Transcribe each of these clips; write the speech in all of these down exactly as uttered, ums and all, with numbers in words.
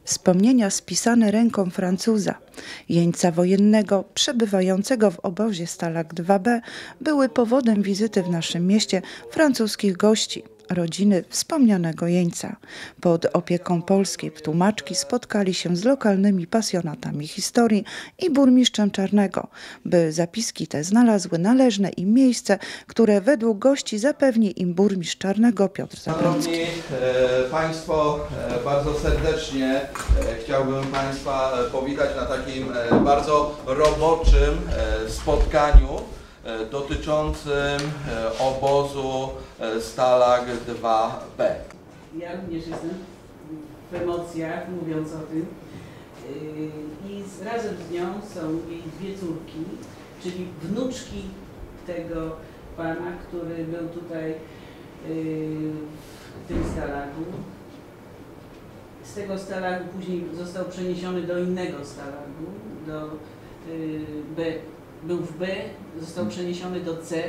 Wspomnienia spisane ręką Francuza, jeńca wojennego przebywającego w obozie Stalag dwa B, były powodem wizyty w naszym mieście francuskich gości, rodziny wspomnianego jeńca. Pod opieką polskiej tłumaczki spotkali się z lokalnymi pasjonatami historii i burmistrzem Czarnego, by zapiski te znalazły należne im miejsce, które według gości zapewni im burmistrz Czarnego Piotr Zabrocki. Szanowni e, Państwo, e, bardzo serdecznie e, chciałbym Państwa powitać na takim e, bardzo roboczym e, spotkaniu e, dotyczącym e, obozu e, Stalag dwa B. Ja również jestem w emocjach, mówiąc o tym. I z, razem z nią są jej dwie córki, czyli wnuczki tego pana, który był tutaj w tym stalagu. Z tego stalagu później został przeniesiony do innego stalagu, do B. Był w B, został przeniesiony do C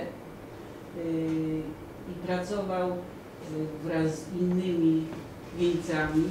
i pracował wraz z innymi jeńcami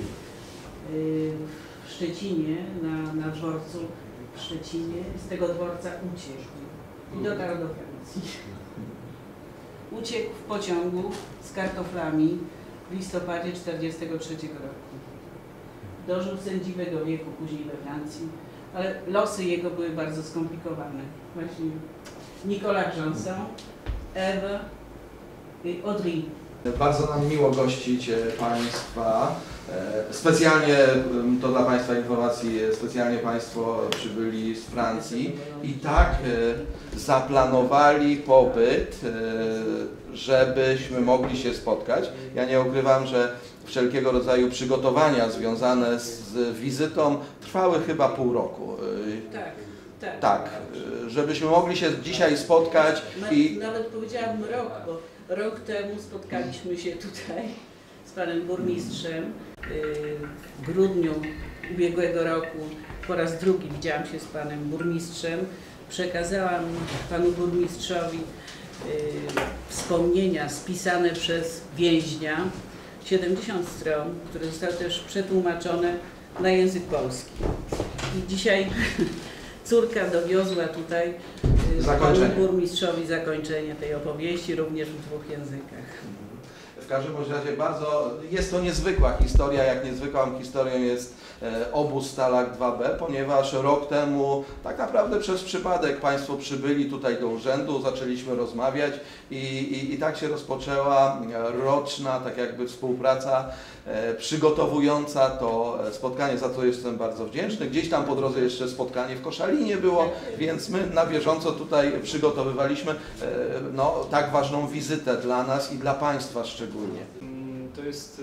w Szczecinie, na, na dworcu w Szczecinie. Z tego dworca uciekł i dotarł do Francji. Uciekł w pociągu z kartoflami w listopadzie tysiąc dziewięćset czterdziestego trzeciego roku. Dożył sędziwego wieku później we Francji, ale losy jego były bardzo skomplikowane. Właśnie Nicolas Janson, Ève i Audrey. Bardzo nam miło gościć Państwa. Specjalnie, to dla Państwa informacji, specjalnie Państwo przybyli z Francji i tak zaplanowali pobyt, żebyśmy mogli się spotkać. Ja nie ukrywam, że wszelkiego rodzaju przygotowania związane z wizytą trwały chyba pół roku. Tak, tak. Tak, żebyśmy mogli się dzisiaj spotkać i... Nawet powiedziałabym rok, bo rok temu spotkaliśmy się tutaj z panem burmistrzem. W grudniu ubiegłego roku po raz drugi widziałam się z panem burmistrzem. Przekazałam panu burmistrzowi wspomnienia spisane przez więźnia, siedemdziesiąt stron, które zostały też przetłumaczone na język polski. I dzisiaj córka dowiozła tutaj panu burmistrzowi zakończenie tej opowieści, również w dwóch językach. W każdym razie bardzo, jest to niezwykła historia, jak niezwykłą historią jest e, obóz Stalag dwa B, ponieważ rok temu tak naprawdę przez przypadek Państwo przybyli tutaj do urzędu, zaczęliśmy rozmawiać i, i, i tak się rozpoczęła roczna tak jakby współpraca e, przygotowująca to spotkanie, za co jestem bardzo wdzięczny. Gdzieś tam po drodze jeszcze spotkanie w Koszalinie było, więc my na bieżąco tutaj przygotowywaliśmy e, no, tak ważną wizytę dla nas i dla Państwa szczególnie. To jest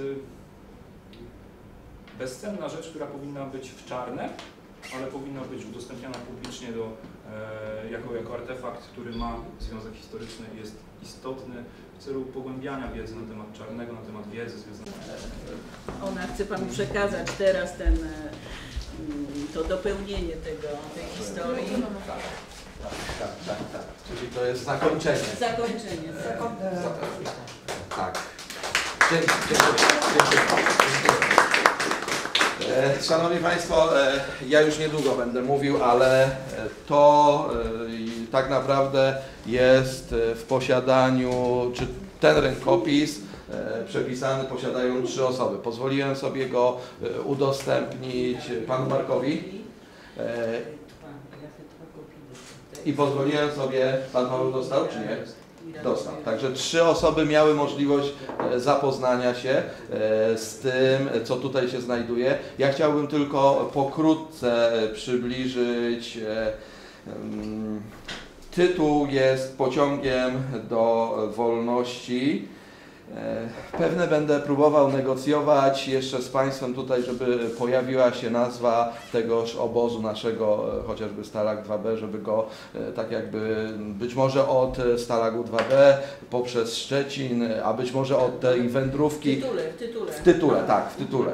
bezcenna rzecz, która powinna być w czarne, ale powinna być udostępniana publicznie do, e, jako, jako artefakt, który ma związek historyczny i jest istotny w celu pogłębiania wiedzy na temat czarnego, na temat wiedzy związanej. Ona chce panu przekazać teraz ten, to dopełnienie tego, tej historii. Tak, tak, tak, tak. Czyli to jest zakończenie. Zakończenie. Zakończenie. Tak. Dziękuję. Dziękuję. Szanowni Państwo, ja już niedługo będę mówił, ale to tak naprawdę jest w posiadaniu, czy ten rękopis przepisany posiadają trzy osoby. Pozwoliłem sobie go udostępnić panu Markowi i pozwoliłem sobie, pan Paweł dostał, czy nie? Dostał. Także trzy osoby miały możliwość zapoznania się z tym, co tutaj się znajduje. Ja chciałbym tylko pokrótce przybliżyć. Tytuł jest Pociągiem do wolności. Pewne będę próbował negocjować jeszcze z Państwem tutaj, żeby pojawiła się nazwa tegoż obozu naszego, chociażby Stalag dwa B, żeby go tak jakby być może od Stalagu dwa B poprzez Szczecin, a być może od tej wędrówki. W tytule, w tytule. W tytule, tak, w tytule.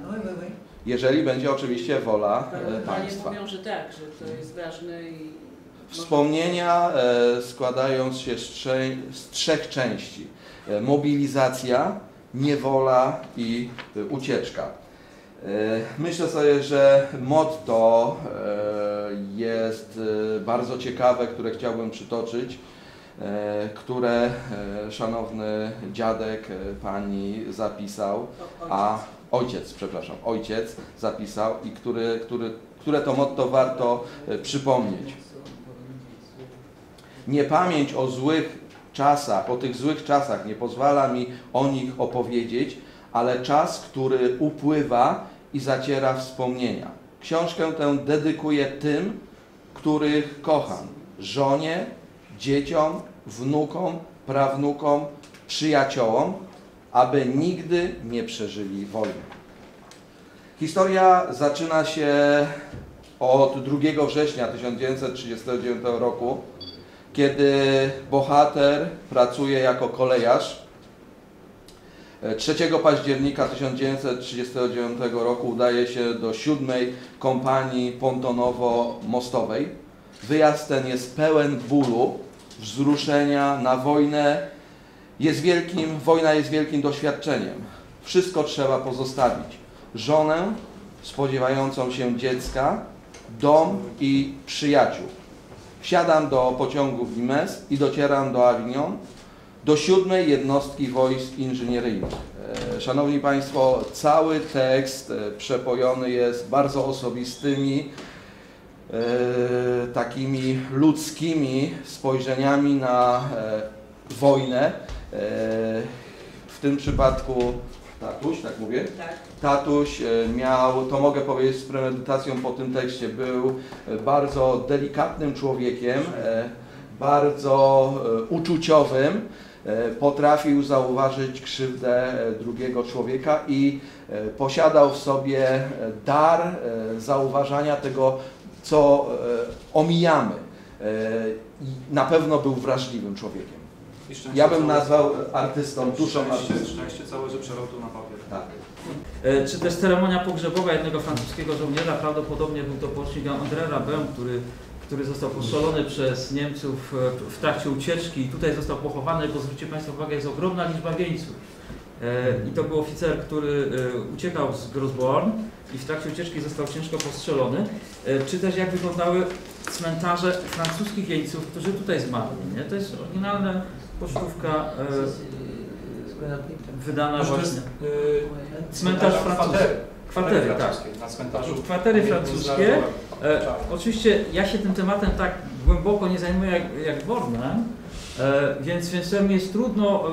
Jeżeli będzie oczywiście wola Panie Państwa. mówią, że tak, że to jest ważne i Wspomnienia e, składają się z, trze z trzech części. E, mobilizacja, niewola i e, ucieczka. E, myślę sobie, że motto e, jest e, bardzo ciekawe, które chciałbym przytoczyć, e, które e, szanowny dziadek e, pani zapisał, a ojciec, przepraszam, ojciec zapisał i który, który, które to motto warto e, przypomnieć. Niepamięć o złych czasach, o tych złych czasach nie pozwala mi o nich opowiedzieć, ale czas, który upływa i zaciera wspomnienia. Książkę tę dedykuję tym, których kocham. Żonie, dzieciom, wnukom, prawnukom, przyjaciołom, aby nigdy nie przeżyli wojny. Historia zaczyna się od drugiego września tysiąc dziewięćset trzydziestego dziewiątego roku, kiedy bohater pracuje jako kolejarz. trzeciego października tysiąc dziewięćset trzydziestego dziewiątego roku udaje się do siódmej kompanii pontonowo-mostowej. Wyjazd ten jest pełen bólu, wzruszenia na wojnę. Jest wielkim, wojna jest wielkim doświadczeniem. Wszystko trzeba pozostawić. Żonę spodziewającą się dziecka, dom i przyjaciół. Wsiadam do pociągu w Limes i docieram do Avignon, do siódmej jednostki wojsk inżynieryjnych. Szanowni Państwo, cały tekst przepojony jest bardzo osobistymi, takimi ludzkimi spojrzeniami na wojnę. W tym przypadku tatuś, tak mówię? Tak. Tatuś miał, to mogę powiedzieć z premedytacją po tym tekście, był bardzo delikatnym człowiekiem, bardzo uczuciowym, potrafił zauważyć krzywdę drugiego człowieka i posiadał w sobie dar zauważania tego, co omijamy. I na pewno był wrażliwym człowiekiem. Ja bym nazwał artystą, duszą artystą. Szczęście całe, że przelał to na papier. Tak. Czy też ceremonia pogrzebowa jednego francuskiego żołnierza, prawdopodobnie był to porucznik André Rabin, który, który został postrzelony przez Niemców w trakcie ucieczki i tutaj został pochowany, bo zwróćcie Państwo uwagę, jest ogromna liczba wieńców. I to był oficer, który uciekał z Grosborn i w trakcie ucieczki został ciężko postrzelony. Czy też jak wyglądały cmentarze francuskich jeńców, którzy tutaj zmarli. Nie? To jest oryginalna pocztówka e, wydana Może właśnie. jest, yy, Cmentarz francuski. Kwatery, tak. Na cmentarzu. Kwatery francuskie. E, oczywiście ja się tym tematem tak głęboko nie zajmuję jak, jak Bornem, e, więc, więc mi jest trudno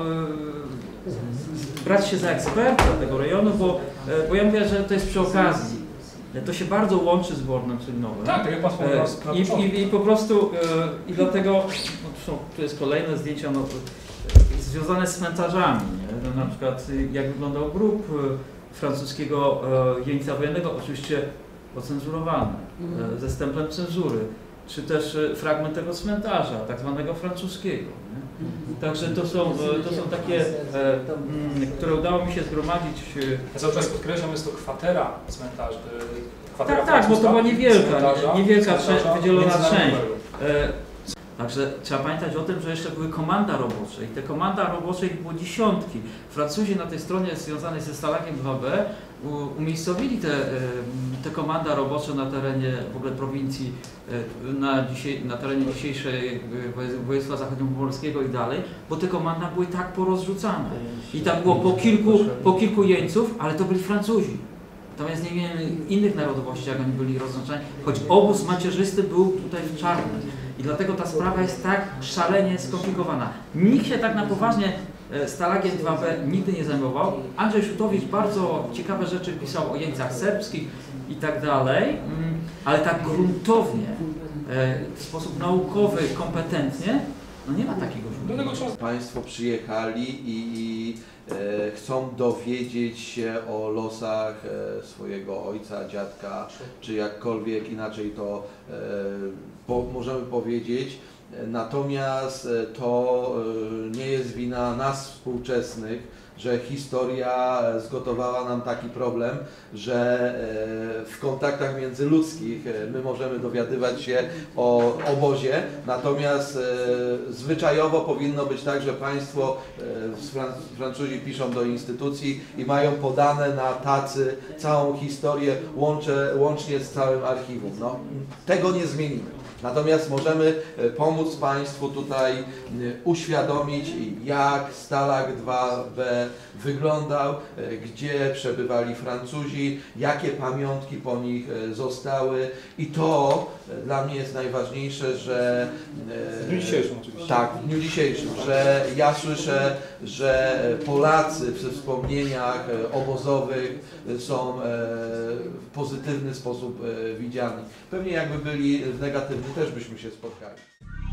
e, brać się za eksperta tego rejonu, bo, e, bo ja mówię, że to jest przy okazji. To się bardzo łączy z Bornem Cylinowym. Tak, tak jak Pan wspomniał. E, i, i, I po prostu, e, i dlatego, no, tu jest kolejne zdjęcia, no, związane z cmentarzami, nie? No, na przykład jak wyglądał grób e, francuskiego e, jeńca wojennego, oczywiście ocenzurowany, e, ze stemplem cenzury, czy też e, fragment tego cmentarza, tak zwanego francuskiego. Nie? Także to są, e, to są takie, e, m, które udało mi się zgromadzić. E, Ja cały czas podkreślam, jest to kwatera cmentarza. Kwatera tak, tak, bo to była niewielka, niewielka cmentarza wydzielona część. międzynarodowego. E, Także trzeba pamiętać o tym, że jeszcze były komanda robocze i te komanda robocze ich było dziesiątki. Francuzi na tej stronie związanej ze Stalakiem dwa B umiejscowili te, te komanda robocze na terenie w ogóle prowincji, na, dzisiaj, na terenie dzisiejszej województwa zachodniopomorskiego i dalej, bo te komanda były tak porozrzucane. I tam było po kilku, po kilku jeńców, ale to byli Francuzi. Natomiast nie wiemy innych narodowości, jak oni byli rozznaczani, choć obóz macierzysty był tutaj w czarnym. I dlatego ta sprawa jest tak szalenie skomplikowana. Nikt się tak na poważnie Stalagiem dwa B nigdy nie zajmował. Andrzej Szutowicz bardzo ciekawe rzeczy pisał o jeńcach serbskich i tak dalej, ale tak gruntownie, w sposób naukowy, kompetentnie, no nie ma takiego źródła. Państwo przyjechali i, i e, chcą dowiedzieć się o losach e, swojego ojca, dziadka, czy jakkolwiek inaczej to e, po, możemy powiedzieć. Natomiast to e, nie jest wina nas współczesnych, że historia zgotowała nam taki problem, że w kontaktach międzyludzkich my możemy dowiadywać się o obozie, natomiast zwyczajowo powinno być tak, że państwo, Francuzi piszą do instytucji i mają podane na tacy całą historię łącze, łącznie z całym archiwum. No, tego nie zmienimy. Natomiast możemy pomóc państwu tutaj uświadomić, jak Stalag dwa B wyglądał, gdzie przebywali Francuzi, jakie pamiątki po nich zostały i to dla mnie jest najważniejsze, że W dniu dzisiejszym oczywiście. Tak, w dniu dzisiejszym, że ja słyszę, że Polacy przy wspomnieniach obozowych są w pozytywny sposób widziani. Pewnie jakby byli w negatywny, też byśmy się spotkali.